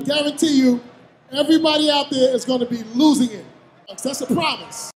guarantee you, everybody out there is going to be losing it. That's a promise.